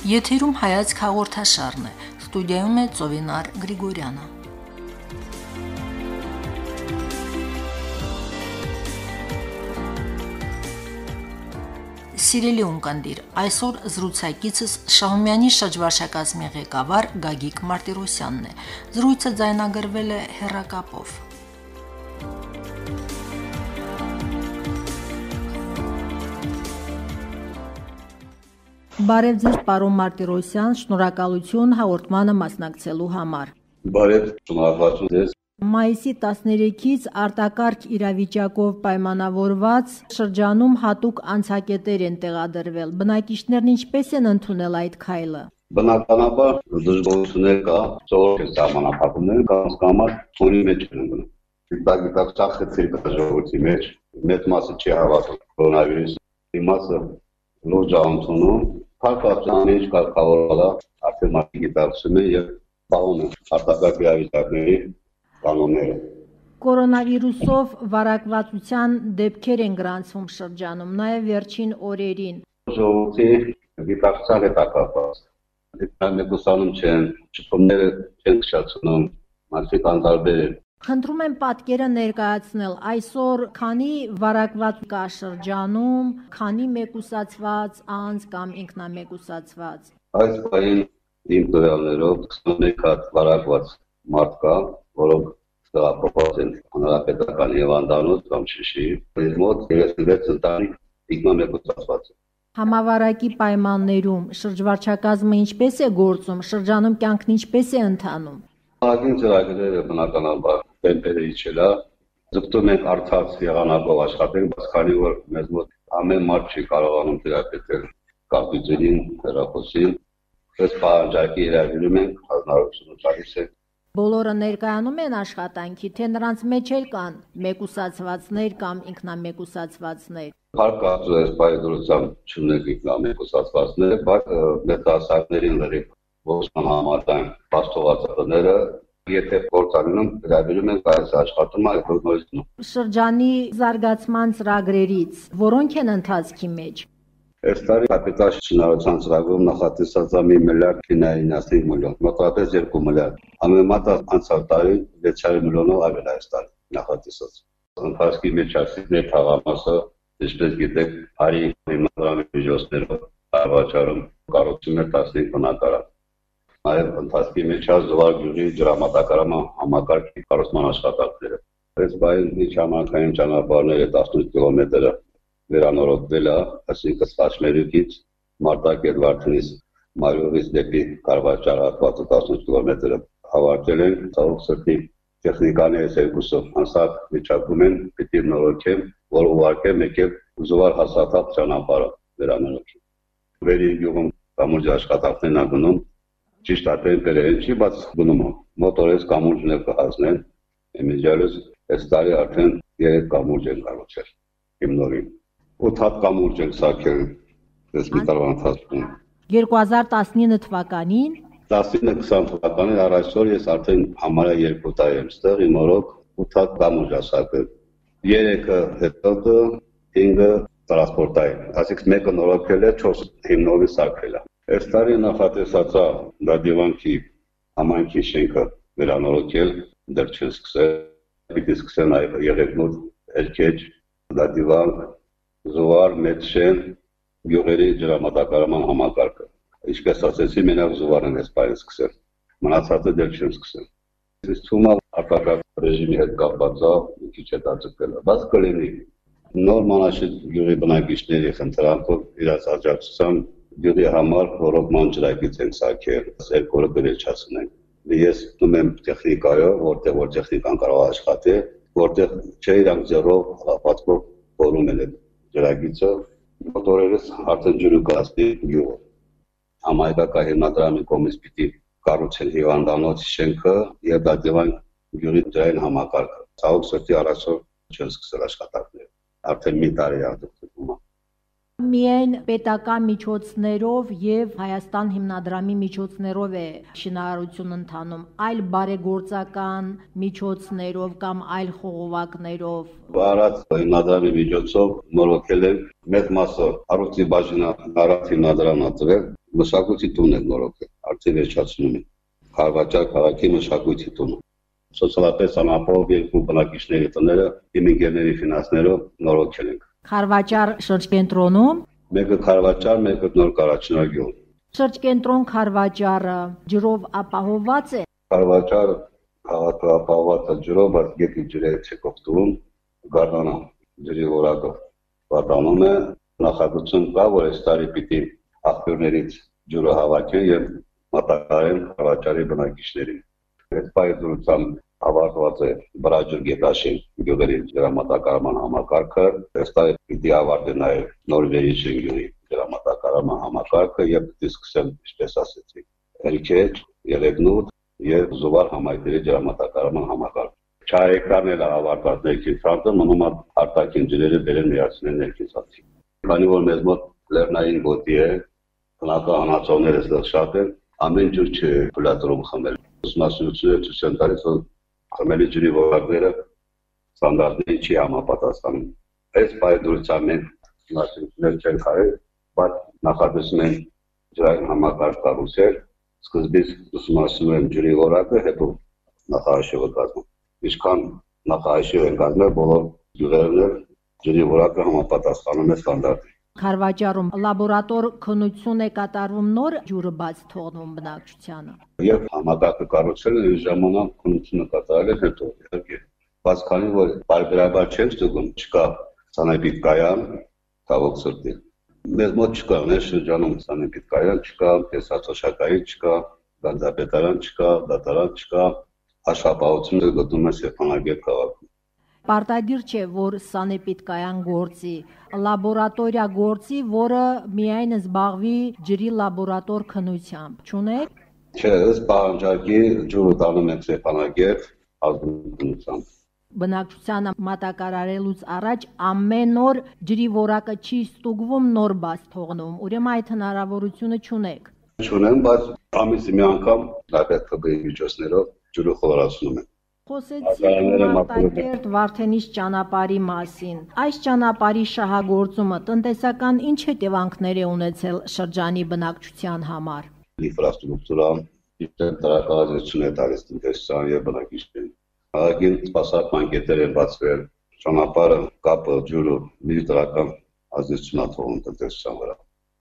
Եթերում հայացք հաղորդաշարն է, ստուդիայում է Ծովինար Գրիգորյանը։ Սիրելի ունկնդիր, այսօր զրուցակիցս Շահումյանի շրջվարչակազմի ղեկավար Գագիկ Մարտիրոսյանն է։ Զրույցը ձայնագրվել է հեռակապով։ Բարև ձեզ, պարոն Մարտիրոսյան, շնորհակալություն հաղորդմանը մասնակցելու համար։ Բարև, շնորհակալություն ձեզ։ Մայիսի 13-ից արտակարգ իրավիճակով պայմանավորված շրջանում հատուկ անցակետեր են տեղադրվել։ Բնակիչներն ինչպես են ընդունել այդ քայլը։ Բնականաբար դժգոհություններ կա, ծորոք է սահմանափակումներ կամ ծորի մեջ են գնում։ Դիտակ խեցիր կա ժողովրդի մեջ, մեծ մասը չի հավատում կորոնավիրուսի, մի մասը լուրջ ընդունում, փառք ամեն ինչ կարգավորվելա, արդեն մարդիկ գիտակցում են եւ պահում են արտակարգ իրավիճակների կանոնները։ Կորոնավիրուսով վարակվածության դեպքեր են գրանցվում շրջանում, նաև վերջին օրերին։ Ժողովրդի գիտակցության հետ կապված։ Մեկուսանում չեն, շփումները չեն քշացնում, մարդիկ անտարբեր են։ Խնդրում եմ պատկերը ներկայացնել, այսօր քանի վարակված կա շրջանում, քանի մեկուսացված անձ կամ ինքնամեկուսացված։ Այս պահին իմ տվյալներով 21 հատ վարակված մարդ կա, որոնք տեղափոխված են հանրապետական հիվանդանոց կամ Շիշի, մոտ 36 ընտանիք ինքնամեկուսացված են։ Համավարակի պայմաններում շրջվարչակազմը ինչպես է գործում, շրջանում կյանքն ինչպես է ընթանում։ Ահագին ծրագրերը բնականաբար տեմպերը իջելա, ձգտում ենք արդար եղանակով աշխատել, բայց քանի որ մեզ մոտ ամեն մարդ չի կարողանում տիրապետել կապիտալին, հեռախոսին, այս պահանջարկի իրավիճակում ենք հանրությունը տալիս է։ Բոլորը ներկայանում են աշխատանքի, թե նրանց մեջ էլ կան մեկուսացվածներ կամ ինքնամեկուսացվածներ։ Փառք Աստծո, այս պայմանությամբ չունենք ինքնամեկուսացվածներ, բայց մեծահասակներին լրիվ ողջան համատան պաստողացողները, եթե փորձանում գրավելու ենք այս աշխատումը այդօրնորիցնում։ Շրջանի զարգացման ծրագրերից որոնք են ընթացքի մեջ։ Այս տարի կապիտալ շինարարության ծրագրում նախատեսած է 1 միլիարդ 995 միլիոն, մոտավորապես 2 միլիարդ։ Ամենամատը անցյալ տարի 600 միլիոնով ավել այս տարի նախատեսած։ Ընթացքի մեջ ասիլներ թաղամասը, ինչպես գիտեք, արի հիմնադրամի միջոցներով առաջարում կառուցում է 15 բնակարան։ Նաև ընթացքի մեջ Զովար գյուղի ջրամատակարարման համակարգի կառուցման աշխատանքները։ Այս բային միջհամակային ճանապարհները 18 կիլոմետրը վերանորոգվել է, այսինքն Ստաշմերուկից Մարտակերտ Վարդենիս Մարիովից դեպի Կարվաճար հատվածը 18 կիլոմետրը ավարտել են, ցավոք սրտի տեխնիկաները երկուսով անսակ վիճակում են, պիտի նորոգեն, որ ուղարկեն եկել Զովար հասարակ ճանապարհը վերանորոգել։ Վերին գյուղում կամուրջ աշխատանքներն են գնում, ճիշտ է տեմպերը չի, բայց գնում է։ Մոտորես կամուրջներ կհասնեն, իմիջիալս այս տարի արդեն 3 կամուրջ են կառուցել հիմնորին։ 8 հատ կամուրջ են սարքել այս մի տարվա ընթացքում։ 2019 թվականին 19-20 թվականին այսօր ես արդեն համարյա 2 տարի եմ ստեղ, իմ օրոք 8 հատ կամուրջ ասակել։ 3-ը հետո 5-ը տրանսպորտային, այսինքն մեկը նորոգել է, 4 հիմնովի սարքել է։ Այս տարի նախատեսած է դադիվանքի համայնքի շենքը վերանորոգել, դեռ չեն սկսել, պիտի սկսեն Եղեգնուտ, Էրքեջ, դադիվանք, Զովար, Մեծշեն, գյուղերի ջրամատակարարման համակարգը։ Ինչպես ասեցի, մենակ Զովարն այս պահին սկսել, մնացածը դեռ չեն սկսել։ Այս թվում է արտակարգ ռեժիմի հետ կապված է, մի քիչ հետաձգել է, բայց կլինի նոր Մանաշիտ գյուղի բնակիչների խնդրանքով իրաց աջակցությամբ գյուղի համար ռոռոկման ջրակից են սարքել, երկու օրը գրեչացնենք։ Ես դնում եմ տեխնիկայով, որտեղ որ տեխնիկան կարող է աշխատել, որտեղ չէ իրանք ձեռով հապատկով փորում են ջրակիցը, մոտորերս արդեն ջուրը կասնի գյուղը։ Համայնքական հիմնադրամի կողմից պիտի կառուցեն հիվանդանոց շենքը եւ դատիվան գյուղի ջրային համակարգը։ Ցավոք սրտի առաջով չեն սկսել աշխատանքները։ Արդեն մի տարի է դեպքում։ Միայն պետական միջոցներով եւ Հայաստան հիմնադրամի միջոցներով է շինարարություն ընթանում, այլ բարեգործական միջոցներով կամ այլ խողովակներով։ Բարած հիմնադրամի միջոցով նորոգել են մեծ մասը առողջի բաժինը առանց հիմնադրամն ածվել, Մշակույթի տուն են նորոգել, արդեն վերջացնում են։ Խարվաճար քաղաքի մշակույթի տունը։ Սոցիալապես անապահով երկու բնակիչների տները իմիգրանտների ֆինանսներով նորոգել ենք։ Խարվաճար շրջկենտրոնում Մեկը Խարվաճար, մեկը Նոր Կարաչնագյուղ։ շրջկենտրոն Խարվաճարը ջրով ապահովված է։ Խարվաճար քաղաքը ապահովված է ջրով, բայց գետի ջրերը չկոպտում, գարնանա ջրի որակը պատանում է։ Նախագծում կա, որ այս տարի պիտի աղբյուրներից ջուրը հավաքեն եւ մատակարարեն Խարվաճարի բնակիչներին։ Այս պայծառությամբ ավարտված է Բրաջուր Գետաշեն գյուղերի ջրամատակարարման համակարգը, այս տարի պիտի ավարտի նաև Նորվեգիայի գյուղի ջրամատակարարման համակարգը եւ պիտի սկսեն, ինչպես ասեցի, Էրիքեջ, Երևնուտ եւ Զուվար համայնքների ջրամատակարարման համակարգը։ Չարեկան էլ ավարտված ներքին ցանցը մնում է արտաքին ջրերը բերեն միացնել ներքին ցանցին։ Քանի որ մեզ մոտ լեռնային գոտի է, բնակահանածոները ստեղ շատ են, ամեն ջուր չէ փլատրում խմել։ Ուսումնասիրությունները ցույց են տալիս, որ խմելի ջրի որակները ստանդարտներին չի համապատասխանում։ Այս պայծառությամբ մենք ուսումնասիրություններ չենք արել, բայց նախատեսում ենք ջրային համակարգ կառուցել, սկզբից ուսումնասիրում են ջրի որակը, հետո նախահաշիվը կազմում։ Ինչքան նախահաշիվ են կազմել, բոլոր ջրերն ջրի որակը համապատասխանում է ստանդարտին։ Խարվաճարում լաբորատոր քննություն է կատարվում նոր ջուրը բաց թողնում բնակչությանը։ Եվ համակարգը կառուցել են ժամանակ քննությունը կատարել են հետո իհարկե բայց քանի որ բարբերաբար չեն ստուգում, չկա սանեպիդ կայան, ցավոք սրտի։ Մեզ մոտ չկա, մեր շրջանում սանեպիդ կայան չկա, տեսացոշակային չկա, գանձապետարան չկա, դատարան չկա, աշխատապահությունը գտնում է Ստեփանագերտ քաղաքում։ Պարտադիր չէ, որ սանեպիդկայան գործի, լաբորատորիա գործի, որը միայն զբաղվի ջրի լաբորատոր քննությամբ, չունեք։ Չէ, ըստ պահանջարկի ջուրը տանում ենք Ստեփանագերտ ազգանունությամբ։ Բնակչությանը մատակարարելուց առաջ ամեն օր ջրի որակը չի ստուգվում, նոր բաց թողնում, ուրեմն այդ հնարավորությունը չունեք։ Չունեմ, բայց ամիսի մի անգամ դեպի ԿԲ-ի միջոցներով ջուրը խորացնում են։ Խոսեցիք Մարտակերտ Վարդենիս ճանապարհի մասին։ Այս ճանապարհի շահագործումը տնտեսական ինչ հետևանքներ է ունեցել շրջանի բնակչության համար։ Ինֆրաստրուկտուրա, տնտեսական է տալիս տնտեսության եւ բնակիչներին։ Ագին սպասարկման կետեր են բացվել, ճանապարհը, կապը, ջուրը մի դրական ազդեցություն է թողնում տնտեսության վրա։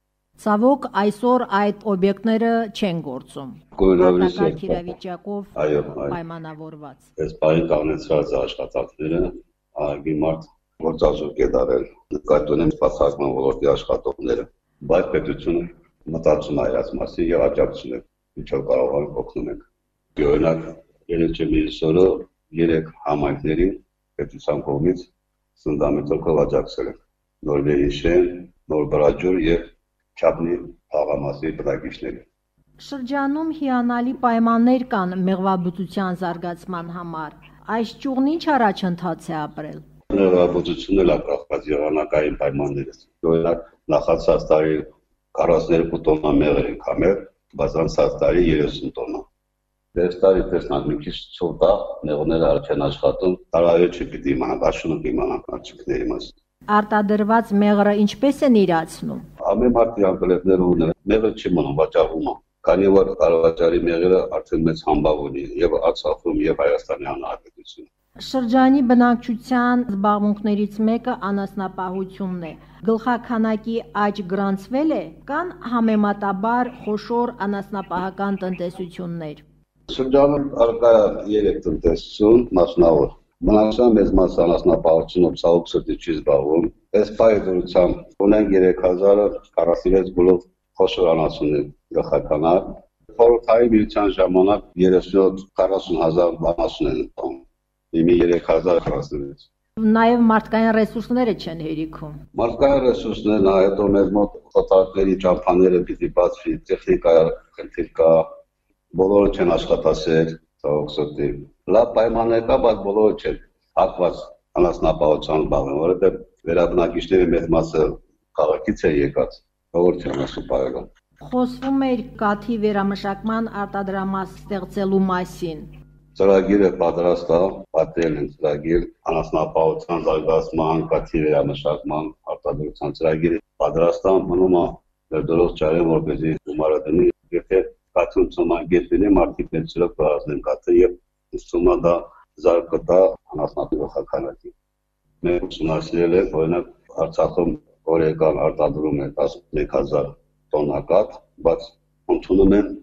Ցավոք այսօր այդ օբյեկտները չեն գործում։ Կորոնավիրուսի իրավիճակով պայմանավորված։ Այս բանը կանեցրած աշխատանքները ագի մարդ գործազուրկ է դարել, նկատի ունեմ սպասարկման ոլորտի աշխատողները, բայց պետությունը մտածում է այս մասին եւ աջակցում է, ինչով կարող ենք օգնում ենք։ Օրինակ, երեքշաբթի օրը 3 համայնքներին պետության կողմից սննդամթերքով աջակցել են։ Նորվեգիան, Նոր Բրաջուր եւ Չապնի աղամասի բնակիչների։ Շրջանում հիանալի պայմաններ կան մեղվաբուծության զարգացման համար։ Այս ճյուղն ինչ առաջընթաց է ապրել։ Մեղվաբուծությունը լավ եղանակային պայմաններից։ Օրինակ, նախացած տարի 42 տոննա մեղր են կամել, բայց անցած տարի 30 տոննա։ Այս տարի տեսնանք մի քիչ ցուրտ է, մեղրները արդեն աշխատում, տարայը չպիտի իմանանք, աշունը կիմանանք աչքների մասին։ Արտադրված մեղրը ինչպես են իրացնում։ Ամեն մարդի անկլետներ ունեն, մեղրը չի մնում, վաճառվում է։ Քանի որ Խարվաճարի մեղրը արդեն մեծ համբավ ունի եւ Արցախում եւ Հայաստանի Հանրապետությունում։ Շրջանի բնակչության զբաղմունքներից մեկը անասնապահությունն է։ Գլխաքանակի աճ գրանցվել է, կան համեմատաբար խոշոր անասնապահական տնտեսություններ։ Շրջանում արկա 3 տնտեսություն, մասնավոր։ Բնակչության մեծ մասը անասնապահությունով ցավոք սրտի չի զբաղվում։ Այս պայծառությամբ ունենք 3046 գլուխ խոշոր անասուններ գլխականակ։ Խորհրդային միության ժամանակ 37-40,000 անասուն են տանում։ Իմի 3046։ Նաև մարդկային ռեսուրսները չեն հերիքում։ Մարդկային ռեսուրսներն հետո մեզ մոտ խոթարների ճամփաները պիտի բացվի, տեխնիկա խնդիր կա, բոլորը չեն աշխատասեր, ցավոք սրտի։ Լավ պայմաններ կա, բայց բոլորը չեն հակված անասնապահությամբ զբաղվում, որովհետև վերաբնակիչների մեծ մասը քաղաքից է եկած, ով չեն ասում։ Խոսվում էր կաթի վերամշակման արտադրամաս ստեղծելու մասին։ Ծրագիրը պատրաստ է, պատրել են ծրագիր անասնապահության զարգացման, կաթի վերամշակման արտադրության ծրագիրը պատրաստ է, մնում է ներդրող ճարեն, որպեսզի գումարը դնի, եթե կաթում ծոման գետվինի, մարդիկ ներցրով կհազնեն կաթը և ծոմա դա զարկ կտա անասնատի վխականակի։ Մենք ուսումնասիրել ենք, օրինակ Արցախում օրեկան արտադրում է 11,000 տոննա կաթ, բայց ընդունում են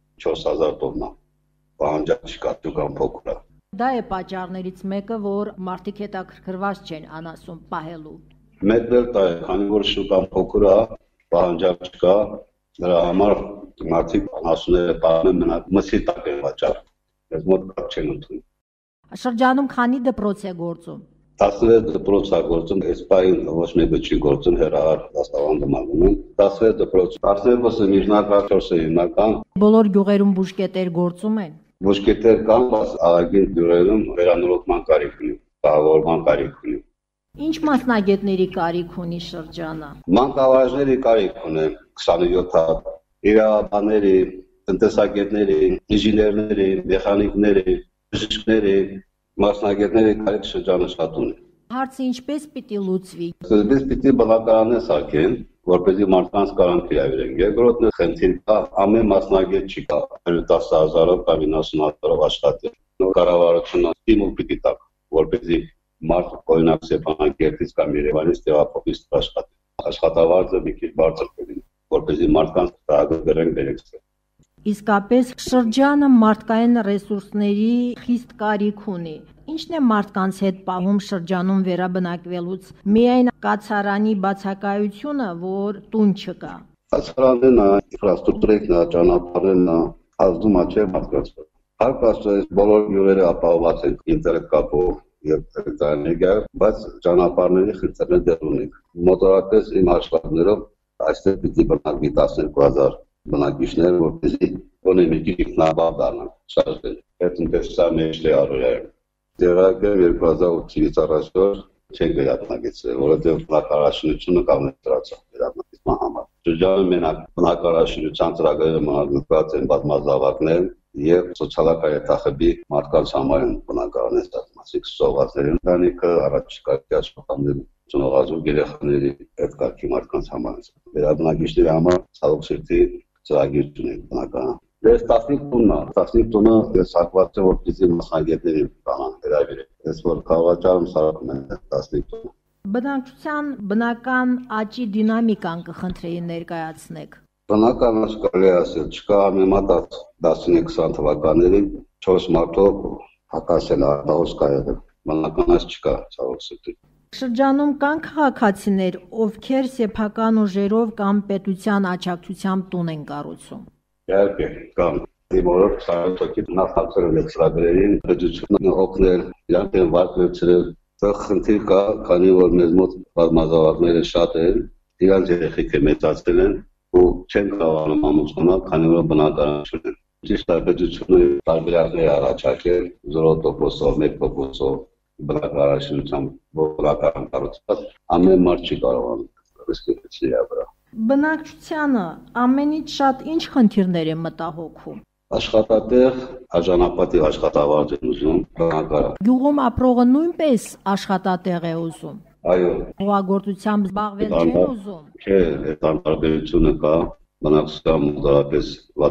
4,000 տոննա, պահանջակ չկա, շուկան փոքր է։ Դա է պատճառներից մեկը, որ մարդիկ հետաքրքրված չեն անասուն պահելու։ Մեկն էլ դա է, քանի որ շուկան փոքր է, պահանջակ չկա, դրա համար մարդիկ անասունները պահում են մսի տակ են վաճառ, ես մոտ կաթ չեն ընդունում։ Շրջանում քանի դպրոց է գործում։ 16 դպրոց է գործում, այս պահին ոչ մեկը չի գործում, հեռահար դաստավանդում են, 16 դպրոց, 12-ը միջնակարգ, 4-ը հիմնական։ Բոլոր գյուղերում բուժկետեր գործում են։ Բուժկետեր կան, բայց աղագին գյուղերում վերանորոգման կարիք ունի, կահավորման կարիք ունի։ Ինչ մասնագետների կարիք ունի շրջանը։ Մանկավարժների կարիք ունեն 27 հատ, իրավաբանների, տնտեսագետների, ինժեներների, մեխանիկների, բժիշկների, մասնագետների կարիք շրջանը շատ ունի։ Հարցը ինչպես պիտի լուծվի։ Սկզբից պիտի բնակարաններ սարքեն, որպեսզի մարդկանց կարանք հրավիրեն։ Երկրորդն է խնդիր կա, ամեն մասնագետ չի կա 10,000-ով կամ 90,000-ով աշխատել։ Կառավարությունը ստիմուլ պիտի տա, որպեսզի մարդ օրինակ Ստեփանակերտից կամ Երևանից տեղափոխվի աշխատի։ Աշխատավարձը մի քիչ բարձր կլինի, որպեսզի մարդկանց ծրագրերեն բերեցվեն։ Իսկապես շրջանը մարդկային ռեսուրսների խիստ կարիք ունի։ Ինչն է մարդկանց հետ պահում շրջանում վերաբնակվելուց։ Միայն կացարանի բացակայությունը, որ տուն չկա։ Կացարանն է, ինֆրաստրուկտուրան է, ճանապարհներն է, ազդում է չէ մարդկանց։ Հարկասը բոլոր յուրերը ապահովված են ինտերնետ կապով եւ էլեկտրաէներգիայով, բայց ճանապարհների խնդիրներ դեռ ունենք։ Մոտորապես իմ աշխատանքներով այստեղ պիտի բնակվի 12,000 բնակիչներ, որպեսզի գոնե մի քիչ ինքնաբավ դառնան, շարժվել։ Այդ տնտեսության մեջ է առօրյա։ Դերակը 2008-ից առաջ չեն վերաբնակեցրել, որովհետև բնակարարությունը կանոնադրացավ վերաբնակեցման համար։ Շրջանում մենակ բնակարարության ծրագրերը մշակված են բազմազավակներ եւ սոցիալական հետախմբի մարդկանց համար են բնակարաններ ստացված, սովվածների ընտանիքը, առաջիկա աշխատանքների ծնողազու երեխաների այդ կարգի մարդկանց համար։ Վերաբնակիչների համար ցավոք սրտի ծրագիր ունենք բնական։ Դες 15 տուննա, 15 տունը սակված է որպեսզի մասնագետների կանան հրավիրել։ Ես որ կառավարում սարքում են 15 տունը։ Բնակչության բնական աճի դինամիկան կխնդրեի ներկայացնեք։ Բնական աճ կարելի ասել չկա համեմատ 19-20 թվականներին 4 մարտով հակասել արտահոս կա եղել։ Բնական աճ չկա ցավոք սրտի։ Շրջանում կան քաղաքացիներ, ովքեր սեփական ուժերով կամ պետության աջակցությամբ տուն են կառուցում։ Իհարկե, կան դիմորով սարքոքի նախացրել են ծրագրերին, բջջությունը օգնել, իրանք են վարկ վերցրել։ Դա խնդիր կա, քանի որ մեզ մոտ բազմազավակները շատ են, իրանք երեխեքը մեծացել են ու չեն կարողանում ամուսնանալ, քանի որ բնակարան չունեն։ Ճիշտ է, բջջությունը տարբերակներ առաջարկել 0%-ով, 1%-ով բնակարարության բնակարան կառուցված, ամեն մարդ չի կարողանում ռիսկի վրա։ Բնակչությանը ամենից շատ ինչ խնդիրներ է մտահոգում։ Աշխատատեղ, արժանապատիվ աշխատավարձ են ուզում, բնակարան։ Գյուղում ապրողը նույնպես աշխատատեղ է ուզում։ Այո։ Հողագործությամբ զբաղվել չեն ուզում։ Չէ, այդ անտարբերությունը կա, բնակչության մոտավորապես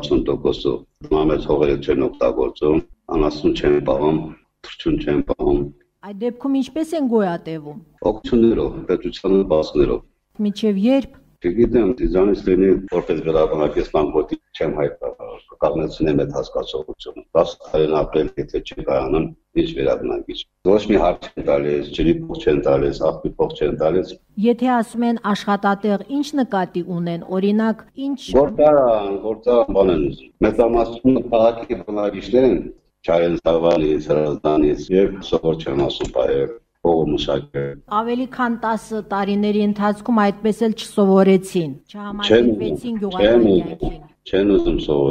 60%-ով համաձայն հողերը չեն օգտագործում, անասուն չեն պահում, թռչուն չեն պահում։ Այդ դեպքում ինչպես են գոյատևում։ Օգնություններով, պետության բացներով։ Մինչև երբ։ Չգիտեմ, դիզայնից լինի որպես վերաբնակեցման գոտի չեմ հայտարարել, կկանգնեցնեմ այդ հասկացողությունը։ 10 տարին ապրել, եթե չեն կարողանում, ինչ վերաբնակիչ։ Ոչ մի հարց չեն տալիս, ջրի փող չեն տալիս, աղբի փող չեն տալիս։ Եթե ասում են աշխատատեղ, ինչ նկատի ունեն, օրինակ, ինչ գործարան բան են ուզում։ Մեծամասնությունը քաղաքի բնակիչներ են, Չարենցավանից, Հրազդանից եւ սովոր չեն ասում բայեր։ Ավելի քան 10 տարիների ընթացքում այդպես էլ չսովորեցին, չհամակերպվեցին գյուղական կյանքին։ Չեն ուզում սովորել։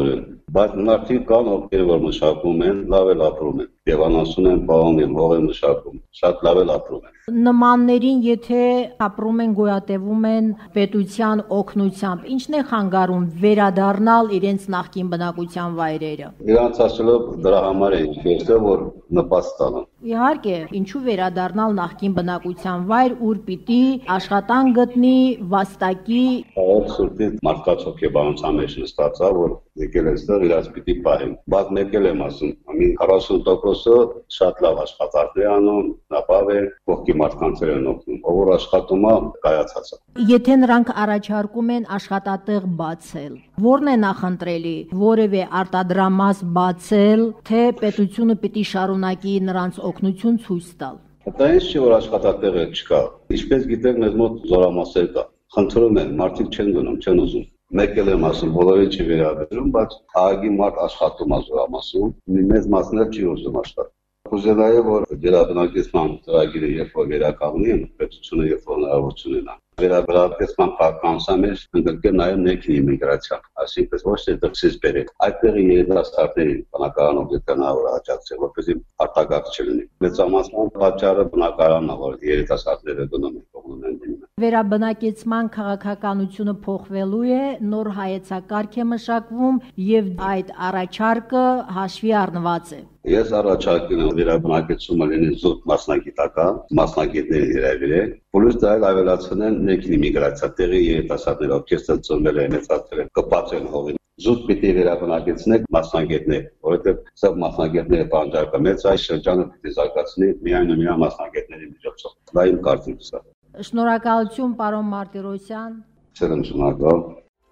Բայց մարդիկ կան, ովքեր որ մշակում են, լավ էլ ապրում են, եւ անասուն են պահում եւ հող են մշակում, շատ լավ էլ ապրում են։ Նմաններին եթե ապրում են, գոյատևում են պետության օգնությամբ, ինչն է խանգարում վերադառնալ իրենց նախկին բնակության վայրերը։ Իրանց ասելով դրա համար են քեստը, որ նպաստ տանան։ Իհարկե, ինչու վերադառնալ նախկին բնակության վայր, ուր պիտի աշխատանք գտնի, վաստակի։ Այդ սուրտի մարդկաց հոգեբանության մեջ նստածա, որ եկել այստեղ իրաց պիտի պահեն։ Բայց մեկ էլ եմ ասում, ամեն 40%-ը շատ լավ աշխատանքներ անում, ապավ է, կողքի մարդկանց են օգնում, ով որ աշխատում է, կայացած է։ Եթե նրանք առաջարկում են աշխատատեղ բացել, ո՞րն է նախընտրելի, որևէ արտադրամաս բացել, թե պետությունը պիտի շարունակի նրանց օգնություն ցույց տալ։ Դա ինչ չէ, որ աշխատատեղը չկա։ Ինչպես գիտեք, մեզ մոտ զորամասեր կա։ Խնդրում են, մարդիկ չեն գնում, չեն ուզում։ Մեկ էլ եմ ասում, բոլորին չի վերաբերում, բայց ահագի մարդ աշխատում է զորամասում, մեծ մասն էլ չի ուզում աշխատել։ Կուզենայի, որ վերաբնակեցման ծրագիրը երբ որ վերականգնի, պետությունը երբ որ հնարավորություն ունենա, վերաբնակեցման քաղաքականության մեջ ընդգրկել նաև ներքին իմիգրացիան, այսինքն ոչ թե դրսից բերել, այդտեղի երիտասարդներին բնակարանով գտնավոր աջակցել, որպեսզի արտագաղթ չլինի։ Մեծամասնության պատճառը բնակարանն է, որ երիտասարդները գնում են, կողմում են դիմում։ Վերաբնակեցման քաղաքականությունը փոխվելու է, նոր հայեցակարգ է մշակվում եւ այդ առաջարկը հաշվի առնված է։ Ես առաջարկում եմ վերաբնակեցումը լինի զուտ մասնագիտական, մասնագետների հրավիրել, պլյուս դա էլ ավելացնել ներքին իմիգրացիա, տեղի երիտասարդները, ովքեր ծնվել են, մեծացել են, կպած են հողին։ Զուտ պիտի վերաբնակեցնեք մասնագետներ, որովհետև սա մասնագետները պահանջարկը մեծ այս շրջանը պիտի զարգացնի միայն ու միայն մասնագետների միջոցով։ Դա իմ կարծիքս է։ Շնորհակալություն, պարոն Մարտիրոսյան։ Շնորհակալ։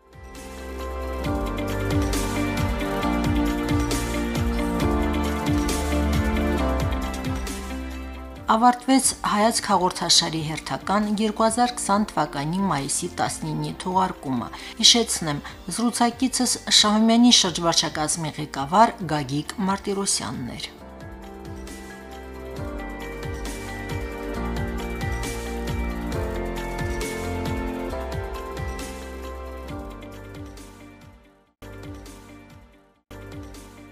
Ավարտվեց հայացք հաղորդաշարի հերթական 2020 թվականի մայիսի 19-ի թողարկումը։ Հիշեցնեմ, զրուցակիցս Շահումյանի շրջվարչակազմի ղեկավար Գագիկ Մարտիրոսյանն էր։